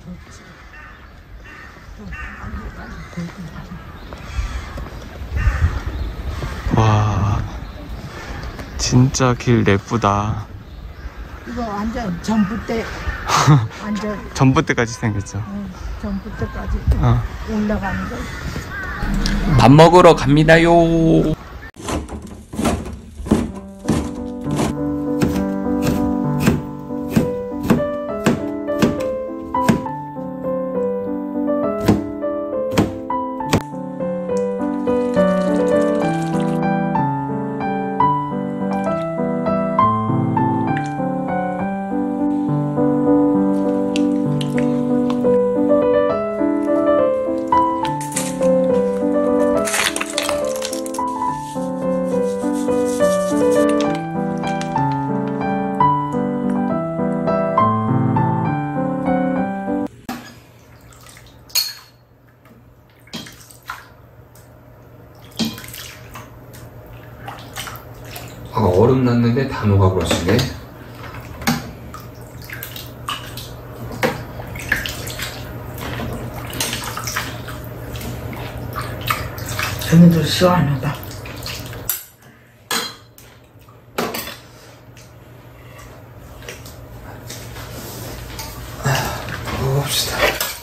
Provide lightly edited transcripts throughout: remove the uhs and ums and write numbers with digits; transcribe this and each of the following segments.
와, 진짜 길 예쁘다. 이거 완전 전봇대. 완전 전봇대까지 생겼죠. 전봇대까지 올라가는 거. 밥 먹으러 갑니다요. 얼음 났는데 다 녹아버렸네. 저기도 시원하다. 먹어봅시다.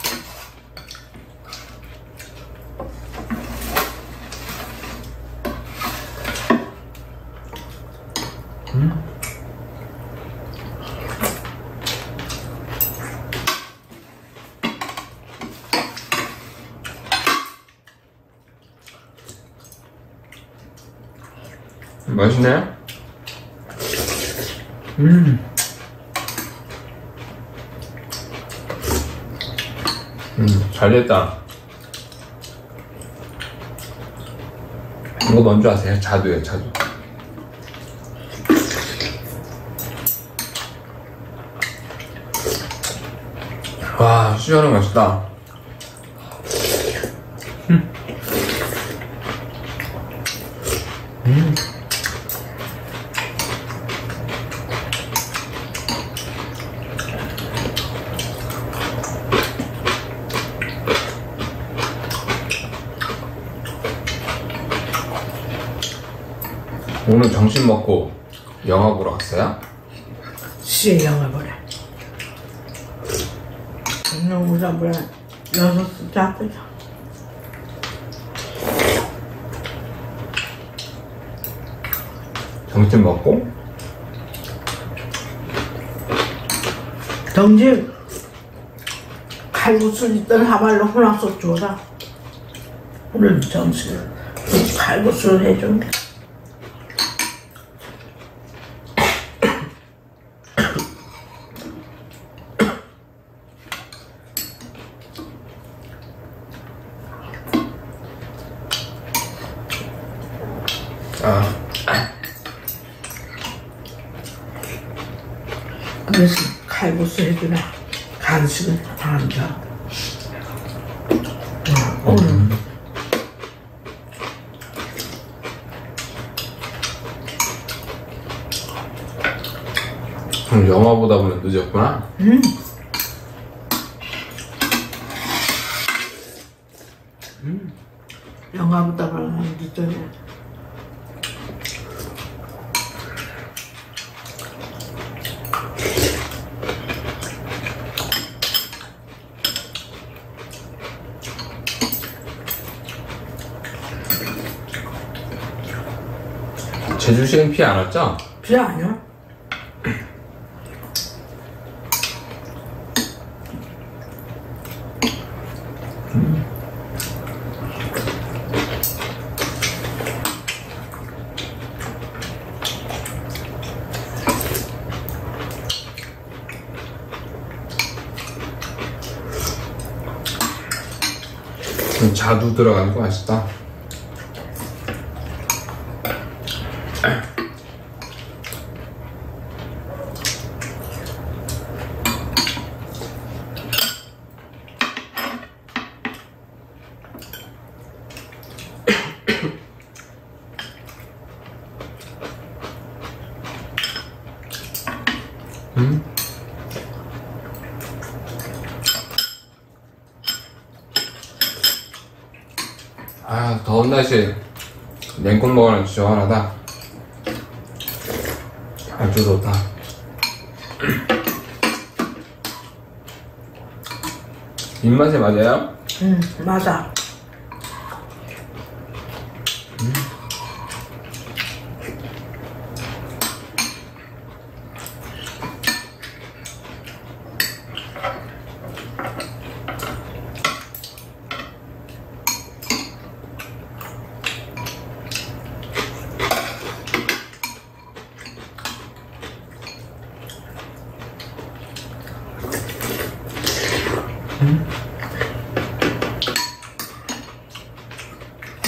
맛있네? 잘됐다. 이거 뭔지 아세요? 자두예요, 자두. 와, 수저는 맛있다. 오늘 점심 먹고 영화 보러 갔어요? 시에 영화 보래. 오늘 우리가 뭐야 6시 앞에서. 점심 먹고? 점심 칼국수 있던 하발로 혼합석 줘라. 오늘 점심 칼국수를 해준대. 그래서 칼국수 해주나 간식은 안 줘. 오늘 영화 보다 보니 늦었구나. 영화보다 그러면 늦었네. 제주시엔 비 안 왔죠? 비 아니야? 자두 들어가는 거 맛있다. 아, 더운 날씨에 냉국 먹으면 시원하다. 아주 좋다. 입맛에 맞아요? 응, 맞아.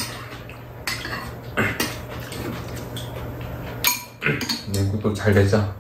냉국도 잘 됐죠?